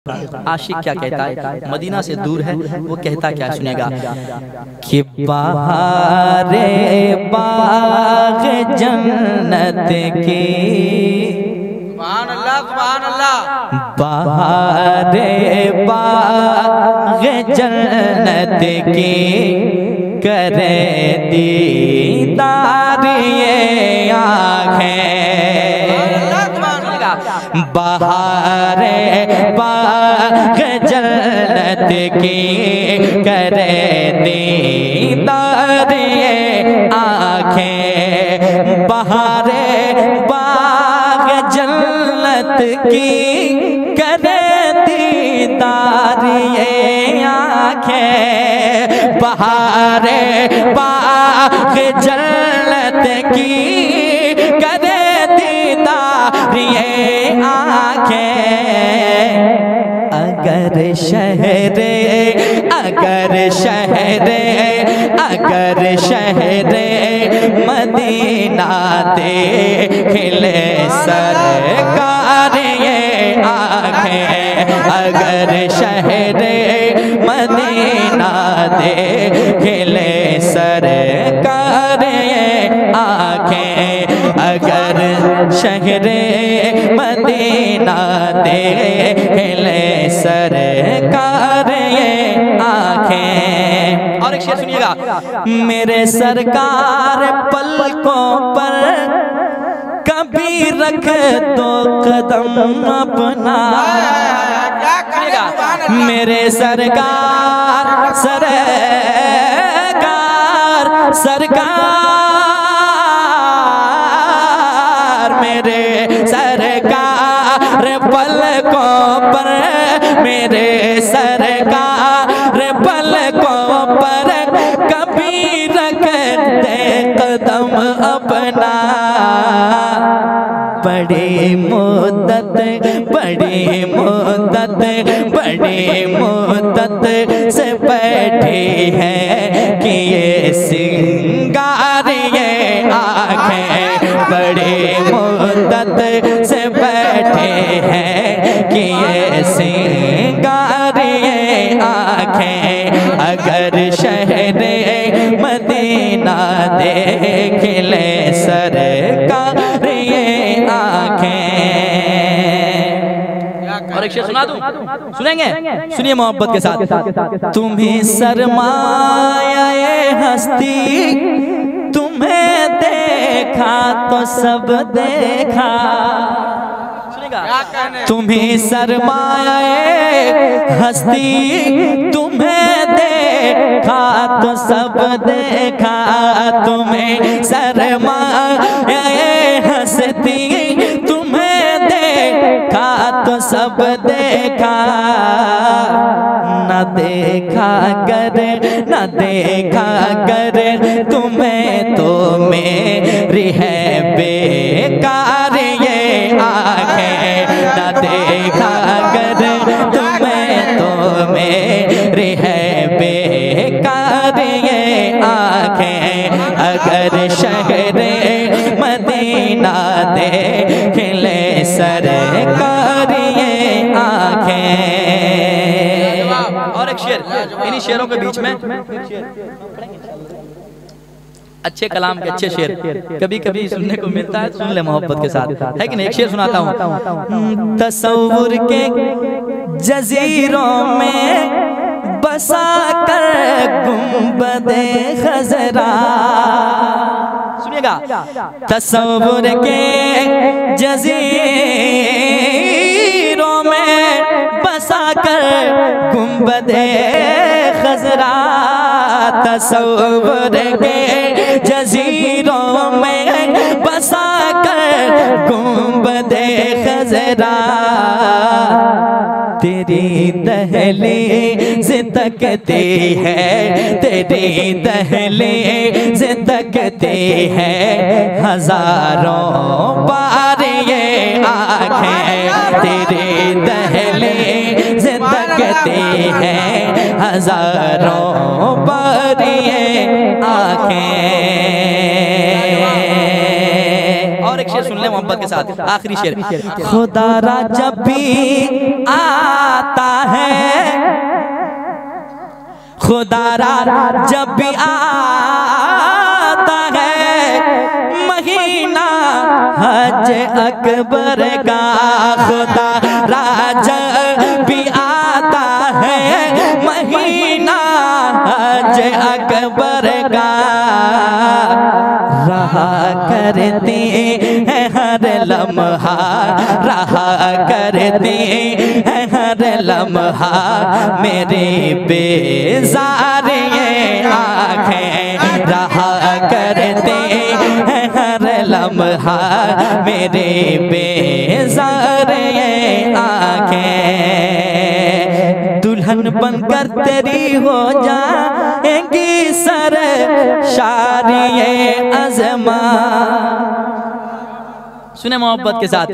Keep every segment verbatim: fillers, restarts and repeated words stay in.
आशिक क्या कहता है, मदीना से दूर है, वो कहता क्या सुनेगा कि बहारे बाग जन्नत की, सुभान अल्लाह सुभान अल्लाह, बहारे बाग जन्नत की करे दीदार ये आँखें, बहारे बाग जन्नत की करे दीदार ये आँखें, बहारे बाग जन्नत की करे दीदार ये आँखें, बहारे बाग जन्नत की करे दीदार ये आँखें। अगर शहरे अगर शहरे अगर शहरे मदीना देख ले सरकार ये आँखें, अगर शहरे मदीना देख ले सरकार ये आँखें, अगर शहरे मदीना देख ले सरकार ये आँखें। और एक शेर सुनिएगा, मेरे सरकार पलकों पर कभी रख दो कदम अपना, मेरे सरकार सरकार सरकार मेरे सरकार पलकों पर, मेरे सरकार पलकों पर कभी रख दे कदम अपना। बड़ी मुद्दत बड़ी मुद्दत बड़ी मुद्दत से बैठी है कि ये सिंगार ये आँखें, बड़ी मुद्दत से बैठे हैं कि ये सिंगार ये आँखें, अगर शहरे मदीना देख ले सरकार ये आँखें। और एक शेर सुना दूं, सुनेंगे? सुनिए मोहब्बत के साथ। तुम्हें सरमाया ये हस्ती, तुम्हें देखा तो सब देखा, तुम्हें सरमाया ये हस्ती, तुम्हें देखा तो सब देखा, तुम्हें सरमाया ये हस्ती, तुम्हें देखा तो सब देखा, न देखा कर न देखा कर तुम्हें तो मेरी है बेकार ये आँखें, न देखा कर तुम्हें तो मेरी है बेकार ये आँखें, अगर शहरे मदीना देख ले सरकार ये आँखें। और एक शेर, इन्हीं शेरों के बीच में अच्छे कलाम के अच्छे शेर कभी कभी सुनने को मिलता है, सुन ले मोहब्बत के साथ, है कि नहीं? एक शेर सुनाता हूँ। तसव्वुर के जजीरों में बसा कर गुंबदे खजरा, सुनिएगा, तसव्वुर के जजीरों में बसा कर गुंबदे खजरा, तसव्वुर के जजीरों में बसा कर गुंबदे खजरा, तेरी दहलीज़ तकती है, तेरी दहलीज़ तकती है हजारों बार ये आँखें, तेरी दहलीज़ तकती है हजारों बार ये आँखें। और और एक शेर सुन ले मोहब्बत के साथ, आखिरी शेर। खुदारा जब भी आता है, खुदारा जब भी आता है महीना हज अकबर का, खुदारा जब भी आता है महीना हज अकबर का, रहा करते हैं हर लम्हा, रहा करते हैं हर लम्हा मेरे बेजार ये आँखें, रहा करते हैं हर लम्हा मेरे बेजार ये आँखें, दुल्हन बनकर तेरी हो जाएंगी सर शारिये अज़मा। सुने मोहब्बत के साथ।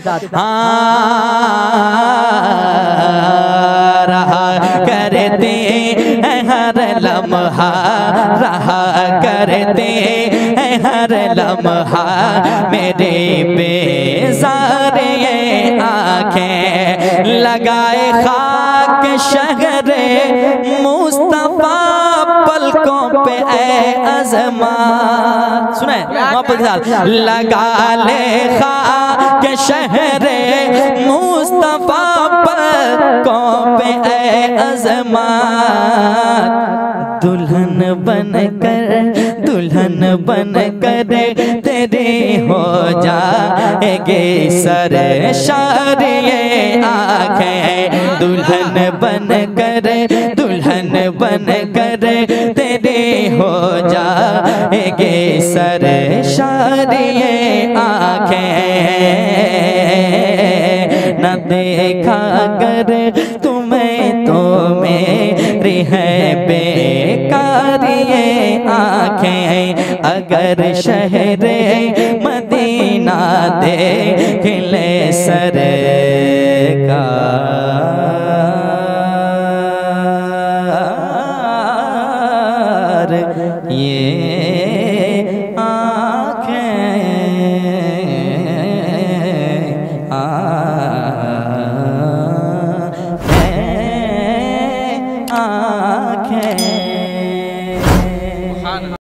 हाँ रहा करते हैं हर लम्हा, रहा करते हैं हर लम्हा मेरे बेजार ये आँखें, लगाए खाक शहरे मुस्तफा पलकों पे ए अज़मा। सुने मोहब्बत के साथ। लगा ले खाक शहरे मुस्तफा पलकों पे ए अज़मा, दुल्हन बनकर दुल्हन बनकर तेरे हो जाएंगे सर शारिये आँखें, दुल्हन बनकर दुल्हन बनकर तेरे हो जाएंगे सर शारिये आँखें, न देखा कर तुम्हें तो मेरी है बेकार ये आँखें, अगर शहरे मदीना देख ले सरकार, ये आँखें आ